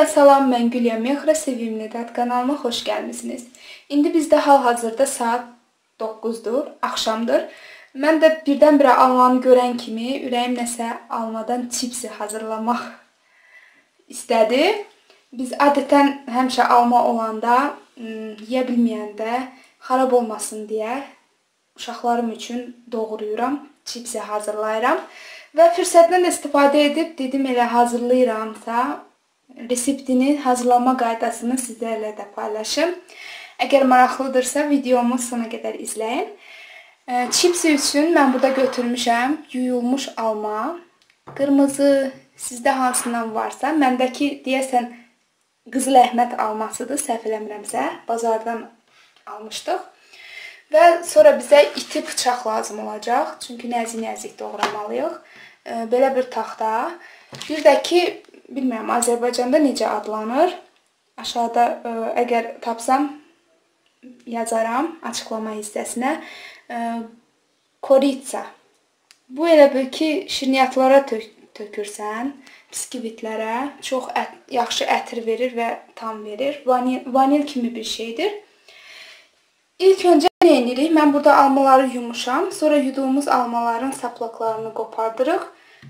salam, mən Gülya Mexra, Sevimli Dad kanalıma xoş gəlmisiniz. İndi bizdə hal-hazırda saat 9-dur, axşamdır. Mən də birdən-birə almanı görən kimi ürəyim nəsə almadan çipsi hazırlamaq istədi. Biz adətən həmişə alma olanda, yeyə bilməyəndə xarab olmasın deyə uşaqlarım üçün doğrayıram, çipsi hazırlayıram. Və fürsətdən də istifadə edib dedim elə hazırlayıramsa, reseptini, hazırlama qaydasını sizlərlə də paylaşım. Əgər maraqlıdırsa, videomu sona qədər izləyin. Çipsi üçün mən burada götürmüşəm yuyulmuş alma, qırmızı, sizdə hansından varsa. Məndəki deyəsən Qızıl Əhməd almasıdır, səhv eləmirəmsə, bazardan almışdıq. Və sonra bizə iti bıçaq lazım olacaq, çünki nəzik-nəzik doğramalıyıq. Belə bir taxta. Bir də ki, bilmirəm, Azərbaycanda necə adlanır. Aşağıda əgər tapsam yazaram açıqlama hissəsinə. Koritsa. Bu elə bil ki, şirniyyatlara tökürsən, biskvitlərə. Çox yaxşı ətir verir və tam verir. Vanil kimi bir şeydir. İlk öncə nə edirik? Mən burada almaları yumuşam. Sonra yuduğumuz almaların saplaqlarını qopardırıq.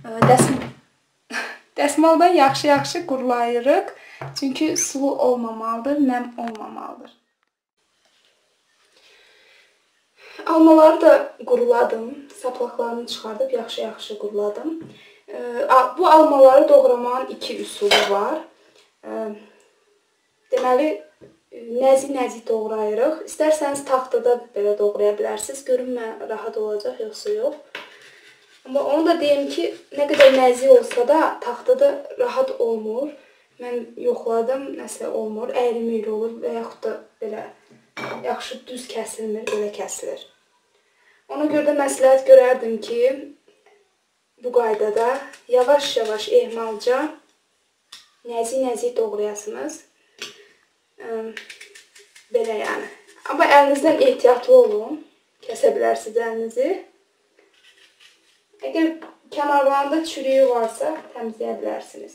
Dəsmaldan yaxşı-yaxşı qurulayırıq. Çünki sulu olmamalıdır, nəm olmamalıdır. Almaları da quruladım. Saplaqlarını çıxardıb yaxşı-yaxşı quruladım. Bu almaları doğramağın iki üsulu var. Deməli, nəzik-nəzik doğrayırıq. İstərsəniz taxtada belə doğraya bilərsiniz. Görün mən rahat olacaq, yoxsa yox. Amma onu da deyim ki, nə qədər nəzik olsa da taxtada rahat olmur. Mən yoxladım, nəsə olmur, əyri-meyri olur və yaxud da belə yaxşı düz kəsilmir, belə kəsilir. Ona görə də məsləhət görərdim ki, bu qaydada yavaş-yavaş ehmalca nəzik-nəzik doğrayasınız. Belə yəni. Amma əlinizdən ehtiyatlı olun. Kəsə bilərsiniz əlinizi. Əgər kənarlarında çürüyü varsa, təmizləyə bilərsiniz.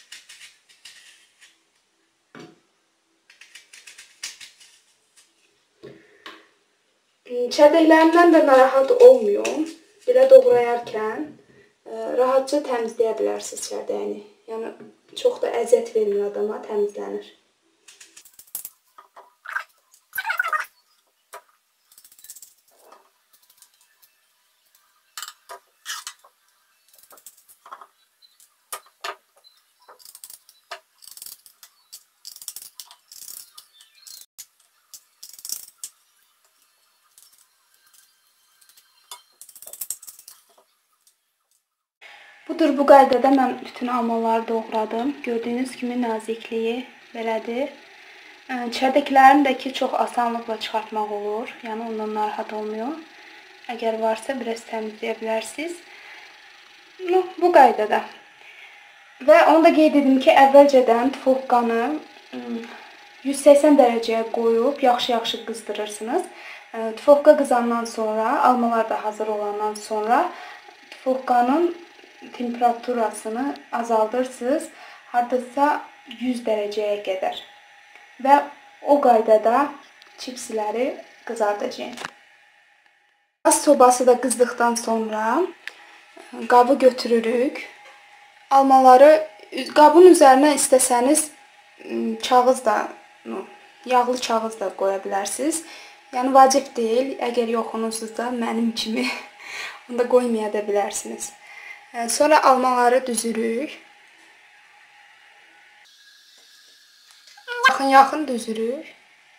Çərdəklərindən də narahat olmuyor. Belə doğrayarkən rahatca təmizləyə bilərsiniz çərdəyini. Yəni, çox da əziyyət vermir adama, təmizlənir. Budur, bu qaydada mən bütün almaları doğradım. Gördüyünüz kimi nazikliyi belədir. Çərdəklərini də ki, çox asanlıqla çıxartmaq olur. Yəni, ondan narahat olmuyor. Əgər varsa, biraz təmizləyə bilərsiniz. Bu qaydada. Və onu da qeyd edim ki, əvvəlcədən tufovkanı 180 dərəcəyə qoyub, yaxşı-yaxşı qızdırırsınız. Tufovka qızandan sonra, almalar da hazır olandan sonra tufovkanın temperaturasını azaldırsınız, haradasa 100 dərəcəyə qədər. Və o qaydada çipsləri qızardacağım. Qaz sobası da qızdıqdan sonra qabı götürürük. Almaları qabın üzərinə istəsəniz kağız da, yağlı kağız da qoya bilərsiniz. Yəni, vacib deyil. Əgər yoxunuzsa mənim kimi onda qoymaya da bilərsiniz. Sonra almaları düzürük. Yaxın-yaxın düzürük.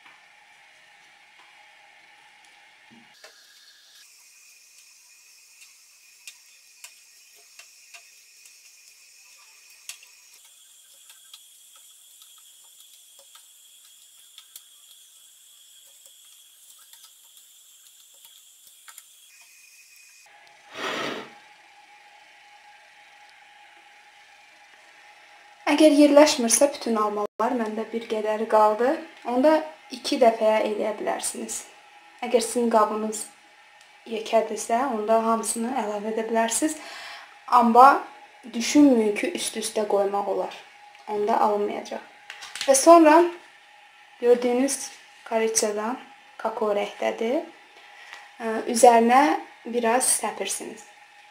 Əgər yerləşmirsə, bütün almalar, məndə bir qədəri qaldı. Onda 2 dəfəyə eləyə bilərsiniz. Əgər sizin qabınız yekədirsə, onda hamısını əlavə edə bilərsiniz. Amma düşünməyin ki, üst-üstə qoymaq olar. Onda alınmayacaq. Və sonra gördüyünüz koriçadan kakao rəngdədir. Üzərinə biraz səpirsiniz.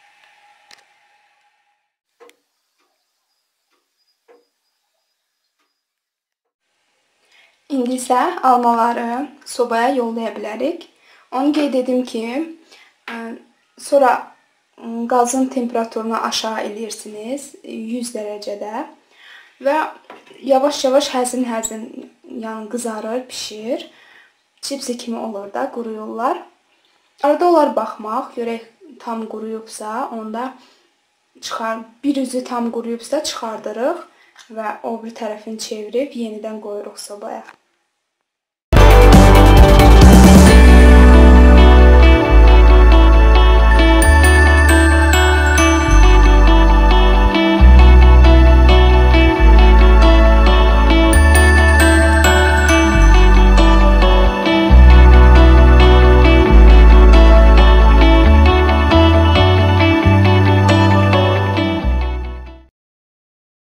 İndi isə almaları sobaya yollaya bilərik. Onu qeyd edim ki, sonra qazın temperaturunu aşağı eləyirsiniz 100 dərəcədə və yavaş-yavaş həzin-həzin qızarır, pişir. Çipsi kimi olur da, quruyurlar. Arada olar baxmaq, görək tam quruyubsa, onda bir üzü tam quruyubsa çıxardırıq və o bir tərəfini çevirib yenidən qoyuruq sobaya.